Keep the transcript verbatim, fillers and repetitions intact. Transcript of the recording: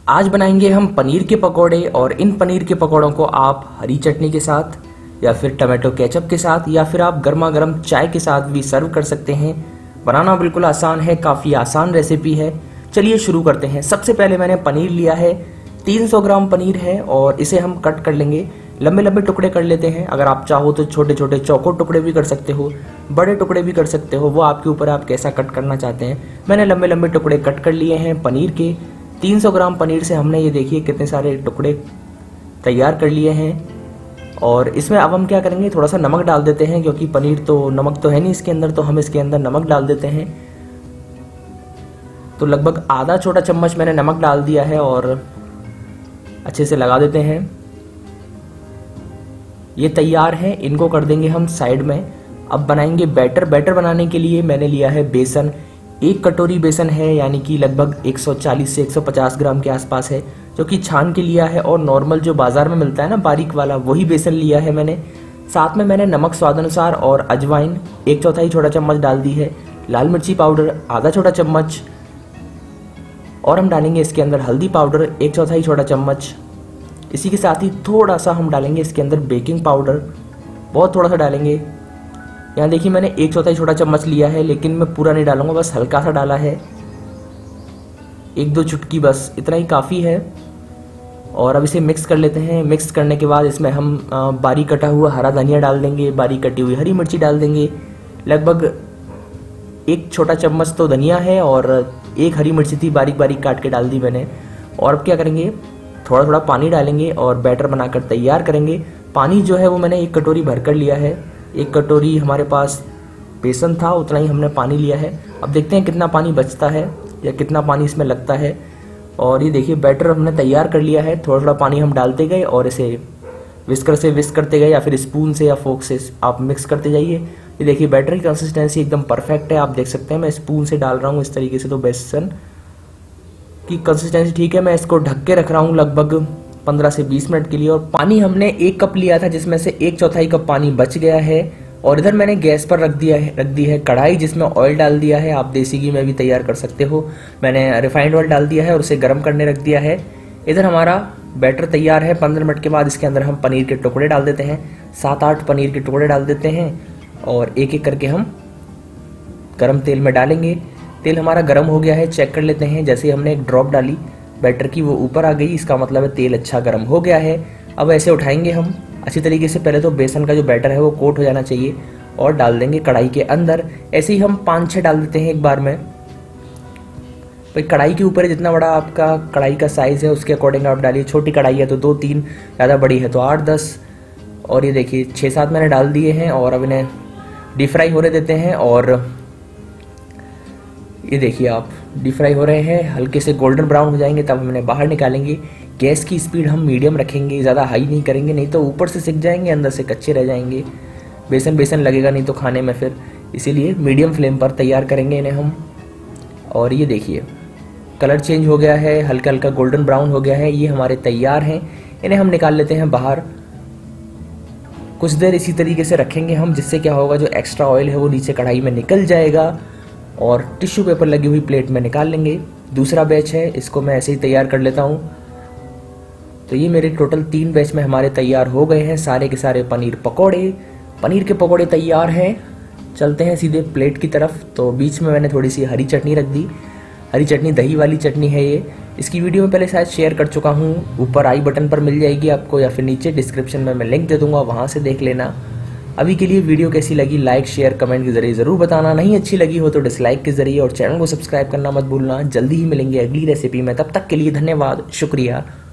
आज बनाएंगे हम पनीर के पकोड़े और इन पनीर के पकोड़ों को आप हरी चटनी के साथ या फिर टमाटो केचप के साथ या फिर आप गर्मा गर्म चाय के साथ भी सर्व कर सकते हैं। बनाना बिल्कुल आसान है, काफ़ी आसान रेसिपी है। चलिए शुरू करते हैं। सबसे पहले मैंने पनीर लिया है, तीन सौ ग्राम पनीर है और इसे हम कट कर लेंगे। लंबे लंबे टुकड़े कर लेते हैं। अगर आप चाहो तो छोटे छोटे चौकोर टुकड़े भी कर सकते हो, बड़े टुकड़े भी कर सकते हो, वो आपके ऊपर आप कैसा कट करना चाहते हैं। मैंने लंबे लंबे टुकड़े कट कर लिए हैं पनीर के। तीन सौ ग्राम पनीर से हमने ये देखिए कितने सारे टुकड़े तैयार कर लिए हैं। और इसमें अब हम क्या करेंगे, थोड़ा सा नमक डाल देते हैं, क्योंकि पनीर तो नमक तो है नहीं इसके अंदर, तो हम इसके अंदर नमक डाल देते हैं। तो लगभग आधा छोटा चम्मच मैंने नमक डाल दिया है और अच्छे से लगा देते हैं। ये तैयार है, इनको कर देंगे हम साइड में। अब बनाएंगे बैटर। बैटर बनाने के लिए मैंने लिया है बेसन। एक कटोरी बेसन है, यानी कि लगभग एक सौ चालीस से एक सौ पचास ग्राम के आसपास है, जो कि छान के लिया है। और नॉर्मल जो बाजार में मिलता है ना बारीक वाला, वही बेसन लिया है मैंने। साथ में मैंने नमक स्वाद अनुसार और अजवाइन एक चौथाई छोटा चम्मच डाल दी है। लाल मिर्ची पाउडर आधा छोटा चम्मच और हम डालेंगे इसके अंदर हल्दी पाउडर एक चौथाई छोटा चम्मच। इसी के साथ ही थोड़ा सा हम डालेंगे इसके अंदर बेकिंग पाउडर, बहुत थोड़ा सा डालेंगे। यहाँ देखिए मैंने एक चौथाई छोटा चम्मच लिया है, लेकिन मैं पूरा नहीं डालूंगा, बस हल्का सा डाला है, एक दो चुटकी, बस इतना ही काफ़ी है। और अब इसे मिक्स कर लेते हैं। मिक्स करने के बाद इसमें हम बारीक कटा हुआ हरा धनिया डाल देंगे, बारीक कटी हुई हरी मिर्ची डाल देंगे। लगभग एक छोटा चम्मच तो धनिया है और एक हरी मिर्ची थी बारीक बारीक काट के डाल दी मैंने। और अब क्या करेंगे, थोड़ा थोड़ा पानी डालेंगे और बैटर बनाकर तैयार करेंगे। पानी जो है वो मैंने एक कटोरी भर कर लिया है। एक कटोरी हमारे पास बेसन था, उतना ही हमने पानी लिया है। अब देखते हैं कितना पानी बचता है या कितना पानी इसमें लगता है। और ये देखिए बैटर हमने तैयार कर लिया है। थोड़ा थोड़ा पानी हम डालते गए और इसे विस्कर से विस्क करते गए, या फिर स्पून से या फोक से आप मिक्स करते जाइए। ये देखिए बैटर की कंसिस्टेंसी एकदम परफेक्ट है, आप देख सकते हैं। मैं स्पून से डाल रहा हूँ इस तरीके से, तो बेसन की कंसिस्टेंसी ठीक है। मैं इसको ढक के रख रहा हूँ लगभग पंद्रह से बीस मिनट के लिए। और पानी हमने एक कप लिया था, जिसमें से एक चौथाई कप पानी बच गया है। और इधर मैंने गैस पर रख दिया है रख दी है कढ़ाई, जिसमें ऑयल डाल दिया है। आप देसी घी में भी तैयार कर सकते हो। मैंने रिफाइंड ऑयल डाल दिया है और उसे गर्म करने रख दिया है। इधर हमारा बैटर तैयार है। पंद्रह मिनट के बाद इसके अंदर हम पनीर के टुकड़े डाल देते हैं। सात आठ पनीर के टुकड़े डाल देते हैं और एक एक करके हम गर्म तेल में डालेंगे। तेल हमारा गर्म हो गया है, चेक कर लेते हैं। जैसे ही हमने एक ड्रॉप डाली बैटर की, वो ऊपर आ गई, इसका मतलब है तेल अच्छा गर्म हो गया है। अब ऐसे उठाएंगे हम अच्छी तरीके से। पहले तो बेसन का जो बैटर है वो कोट हो जाना चाहिए और डाल देंगे कढ़ाई के अंदर। ऐसे ही हम पाँच छः डाल देते हैं एक बार में। भाई कढ़ाई के ऊपर जितना बड़ा आपका कढ़ाई का साइज़ है उसके अकॉर्डिंग आप डालिए। छोटी कढ़ाई है तो दो तीन, ज़्यादा बड़ी है तो आठ दस। और ये देखिए छः सात मैंने डाल दिए हैं और अब इन्हें डीप फ्राई होने देते हैं। और ये देखिए आप डीप फ्राई हो रहे हैं, हल्के से गोल्डन ब्राउन हो जाएंगे तब हम इन्हें बाहर निकालेंगे। गैस की स्पीड हम मीडियम रखेंगे, ज़्यादा हाई नहीं करेंगे, नहीं तो ऊपर से सिक जाएंगे, अंदर से कच्चे रह जाएंगे। बेसन बेसन लगेगा नहीं तो खाने में फिर, इसीलिए मीडियम फ्लेम पर तैयार करेंगे इन्हें हम। और ये देखिए कलर चेंज हो गया है, हल्का हल्का गोल्डन ब्राउन हो गया है। ये हमारे तैयार हैं। इन्हें हम निकाल लेते हैं बाहर। कुछ देर इसी तरीके से रखेंगे हम, जिससे क्या होगा, जो एक्स्ट्रा ऑयल है वो नीचे कढ़ाई में निकल जाएगा और टिश्यू पेपर लगी हुई प्लेट में निकाल लेंगे। दूसरा बैच है, इसको मैं ऐसे ही तैयार कर लेता हूँ। तो ये मेरे टोटल तीन बैच में हमारे तैयार हो गए हैं सारे के सारे पनीर पकोड़े। पनीर के पकोड़े तैयार हैं। चलते हैं सीधे प्लेट की तरफ। तो बीच में मैंने थोड़ी सी हरी चटनी रख दी। हरी चटनी दही वाली चटनी है ये। इसकी वीडियो में पहले शायद शेयर कर चुका हूँ, ऊपर आई बटन पर मिल जाएगी आपको, या फिर नीचे डिस्क्रिप्शन में मैं लिंक दे दूँगा, वहाँ से देख लेना। अभी के लिए वीडियो कैसी लगी लाइक शेयर कमेंट के जरिए ज़रूर बताना। नहीं अच्छी लगी हो तो डिसलाइक के जरिए, और चैनल को सब्सक्राइब करना मत भूलना। जल्दी ही मिलेंगे अगली रेसिपी में, तब तक के लिए धन्यवाद, शुक्रिया।